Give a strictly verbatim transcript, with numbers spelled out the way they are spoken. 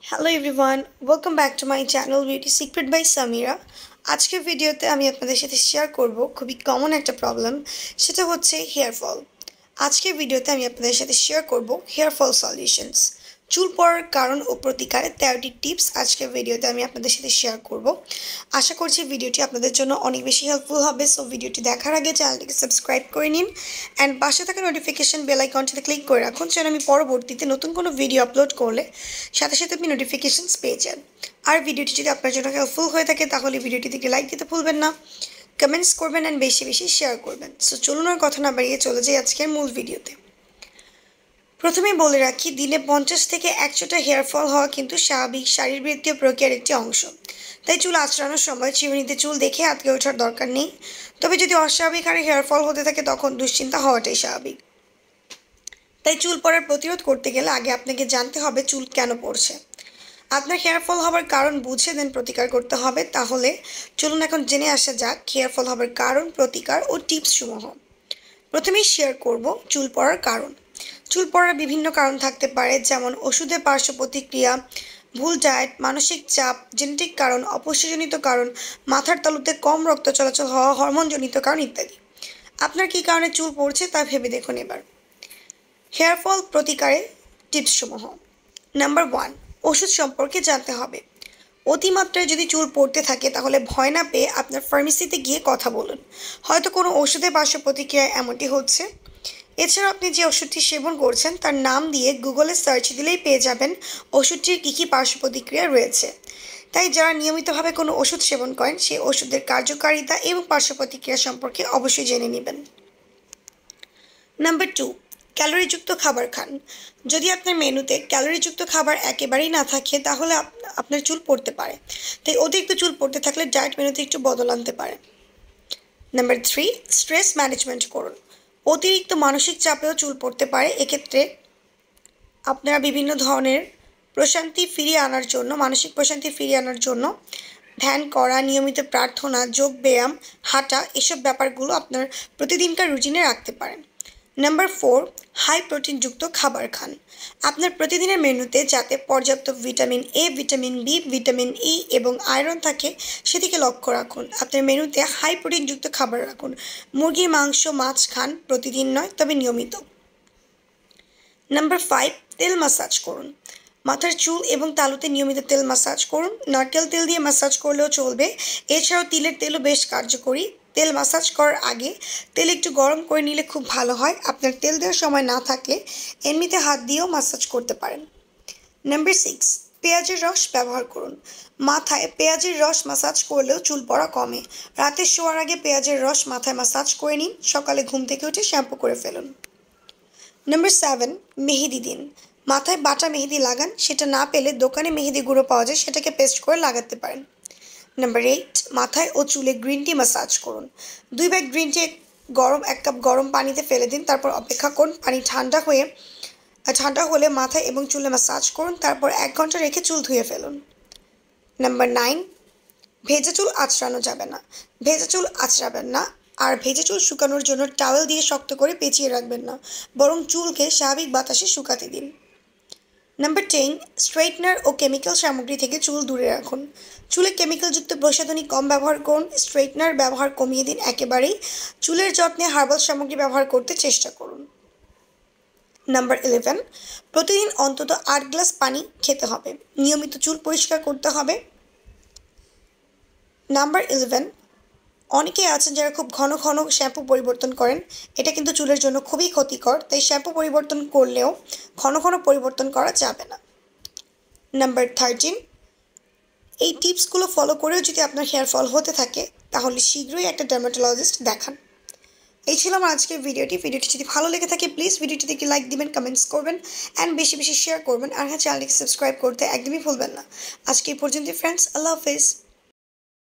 Hello everyone, welcome back to my channel beauty secret by Samira. আজকের ভিডিওতে আমি আপনাদের সাথে শেয়ার করব খুবই কমন একটা প্রবলেম, সেটা হচ্ছে হেয়ার ফল। আজকের ভিডিওতে আমি আপনাদের সাথে শেয়ার করব হেয়ার ফল সলিউশনস, চুল পড়ার কারণ ও প্রতিকারের তেরোটি টিপস আজকের ভিডিওতে আমি আপনাদের সাথে শেয়ার করব। আশা করছি ভিডিওটি আপনাদের জন্য অনেক বেশি হেল্পফুল হবে। সো ভিডিওটি দেখার আগে চ্যানেলটিকে সাবস্ক্রাইব করে নিন অ্যান্ড পাশে থাকা নোটিফিকেশন বেল আইকনটিতে ক্লিক করে রাখুন, যেন আমি পরবর্তীতে নতুন কোনো ভিডিও আপলোড করলে সাথে সাথে আপনি নোটিফিকেশনস পেয়ে যান। আর ভিডিওটি যদি আপনার জন্য হেল্পফুল হয়ে থাকে তাহলে ভিডিওটিতে লাইক দিতে ভুলবেন না, কমেন্টস করবেন অ্যান্ড বেশি বেশি শেয়ার করবেন। সো চলুন আর কথা না বাড়িয়ে চলে যাই আজকের মূল ভিডিওতে। প্রথমেই বলে রাখি, দিনে পঞ্চাশ থেকে একশোটা হেয়ার ফল হওয়া কিন্তু স্বাভাবিক শারীরবৃত্তীয় প্রক্রিয়ার একটি অংশ। তাই চুল আঁচড়ানোর সময় চিরুনিতে চুল দেখে আটকে ওঠার দরকার নেই। তবে যদি অস্বাভাবিক হারে হেয়ার ফল হতে থাকে তখন দুশ্চিন্তা হওয়াটাই স্বাভাবিক। তাই চুল পড়ার প্রতিরোধ করতে গেলে আগে আপনাকে জানতে হবে চুল কেন পড়ছে। আপনার হেয়ার ফল হওয়ার কারণ বুঝে দেন প্রতিকার করতে হবে। তাহলে চলুন এখন জেনে আসা যাক হেয়ার ফল হওয়ার কারণ, প্রতিকার ও টিপস সমূহ। প্রথমেই শেয়ার করব চুল পড়ার কারণ। চুল পড়ার বিভিন্ন কারণ থাকতে পারে, যেমন ওষুধের পার্শ্ব প্রতিক্রিয়া, ভুল ডায়েট, মানসিক চাপ, জেনেটিক কারণ, অপুষ্টিজনিত কারণ, মাথার তালুতে কম রক্ত চলাচল হওয়া, হরমোনজনিত কারণ ইত্যাদি। আপনার কী কারণে চুল পড়ছে তা ভেবে দেখুন এবার। হেয়ার ফল প্রতিকারে টিপসসমূহ। নাম্বার ওয়ান, ওষুধ সম্পর্কে জানতে হবে। অতিমাত্রায় যদি চুল পড়তে থাকে তাহলে ভয় না পেয়ে আপনার ফার্মেসিতে গিয়ে কথা বলুন, হয়তো কোনো ওষুধের পার্শ্ব প্রতিক্রিয়ায় এমনটি হচ্ছে। এছাড়াও আপনি যে ওষুধটি সেবন করছেন তার নাম দিয়ে গুগলে সার্চ দিলেই পেয়ে যাবেন ওষুধটির কী কী পার্শ্ব প্রতিক্রিয়া রয়েছে। তাই যারা নিয়মিতভাবে কোনো ওষুধ সেবন করেন সেই ওষুধের কার্যকারিতা এবং পার্শ্ব প্রতিক্রিয়া সম্পর্কে অবশ্যই জেনে নেবেন। নাম্বার টু, ক্যালোরিযুক্ত খাবার খান। যদি আপনার মেনুতে ক্যালোরিযুক্ত খাবার একেবারেই না থাকে তাহলে আপনার চুল পড়তে পারে। তাই অতিরিক্ত চুল পড়তে থাকলে ডায়েট মেনুতে একটু বদল আনতে পারে। নাম্বার থ্রি, স্ট্রেস ম্যানেজমেন্ট করুন। অতিরিক্ত মানসিক চাপেও চুল পড়তে পারে। এক্ষেত্রে আপনারা বিভিন্ন ধরনের প্রশান্তি ফিরিয়ে আনার জন্য, মানসিক প্রশান্তি ফিরিয়ে আনার জন্য ধ্যান করা, নিয়মিত প্রার্থনা, যোগ ব্যায়াম, হাঁটা, এসব ব্যাপারগুলো আপনার প্রতিদিনকার রুটিনে রাখতে পারেন। নাম্বার ফোর, হাই প্রোটিনযুক্ত খাবার খান। আপনার প্রতিদিনের মেনুতে যাতে পর্যাপ্ত vitamin A, vitamin B, vitamin E এবং আয়রন থাকে সেদিকে লক্ষ্য রাখুন। আপনার মেনুতে হাই প্রোটিনযুক্ত খাবার রাখুন। মুরগির মাংস, মাছ খান, প্রতিদিন নয় তবে নিয়মিত। নাম্বার ফাইভ, তেল মাসাজ করুন। মাথার চুল এবং তালুতে নিয়মিত তেল মাসাজ করুন। নারকেল তেল দিয়ে মাসাজ করলেও চলবে, এছাড়াও তিলের তেলও বেশ কার্যকরী। তেল মাসাজ করার আগে তেল একটু গরম করে নিলে খুব ভালো হয়। আপনার তেল দেওয়ার সময় না থাকলে এমনিতে হাত দিয়েও মাসাজ করতে পারেন। নাম্বার সিক্স, পেঁয়াজের রস ব্যবহার করুন। মাথায় পেঁয়াজের রস মাসাজ করলেও চুল পড়া কমে। রাতে শোয়ার আগে পেঁয়াজের রস মাথায় মাসাজ করে নিন, সকালে ঘুম থেকে উঠে শ্যাম্পু করে ফেলুন। নাম্বার সেভেন, মেহেদি দিন। মাথায় বাটা মেহেদি লাগান, সেটা না পেলে দোকানে মেহেদি গুঁড়ো পাওয়া যায়, সেটাকে পেস্ট করে লাগাতে পারেন। নাম্বার এইট, মাথায় ও চুলে গ্রিন টি মাসাজ করুন। দুই ব্যাগ গ্রিন টি গরম এক কাপ গরম পানিতে ফেলে দিন, তারপর অপেক্ষা করুন। পানি ঠান্ডা হয়ে ঠান্ডা হলে মাথায় এবং চুলে মাসাজ করুন, তারপর এক ঘন্টা রেখে চুল ধুয়ে ফেলুন। নাম্বার নাইন, ভেজা চুল আঁচড়ানো যাবে না। ভেজা চুল আঁচড়াবেন না, আর ভেজা চুল শুকানোর জন্য টাওয়েল দিয়ে শক্ত করে পেঁচিয়ে রাখবেন না, বরং চুলকে স্বাভাবিক বাতাসে শুকাতে দিন। নাম্বার টেন, স্ট্রেটনার ও কেমিক্যাল সামগ্রী থেকে চুল দূরে রাখুন। চুলে কেমিক্যালযুক্ত প্রসাধনী কম ব্যবহার করুন, স্ট্রেটনার ব্যবহার কমিয়ে দিন একেবারেই। চুলের যত্নে হার্বাল সামগ্রী ব্যবহার করতে চেষ্টা করুন। নাম্বার ইলেভেন, প্রতিদিন অন্তত আট গ্লাস পানি খেতে হবে। নিয়মিত চুল পরিষ্কার করতে হবে। নাম্বার ইলেভেন, অনেকেই আছেন যারা খুব ঘন ঘন শ্যাম্পু পরিবর্তন করেন। এটা কিন্তু চুলের জন্য খুবই ক্ষতিকর, তাই শ্যাম্পু পরিবর্তন করলেও ঘন ঘন পরিবর্তন করা যাবে না। নাম্বার থার্টিন, এই টিপসগুলো ফলো করেও যদি আপনার হেয়ার ফল হতে থাকে তাহলে শীঘ্রই একটা ডার্মাটোলজিস্ট দেখান। এই ছিল আমার আজকের ভিডিওটি। ভিডিওটি যদি ভালো লেগে থাকে প্লিজ ভিডিওটিতে একটি লাইক দিবেন, কমেন্টস করবেন অ্যান্ড বেশি বেশি শেয়ার করবেন। আর হ্যাঁ, চ্যানেলটিকে সাবস্ক্রাইব করতে একদমই ভুলবেন না। আজকে এই পর্যন্ত ফ্রেন্ডস, আল্লাহ হাফেজ।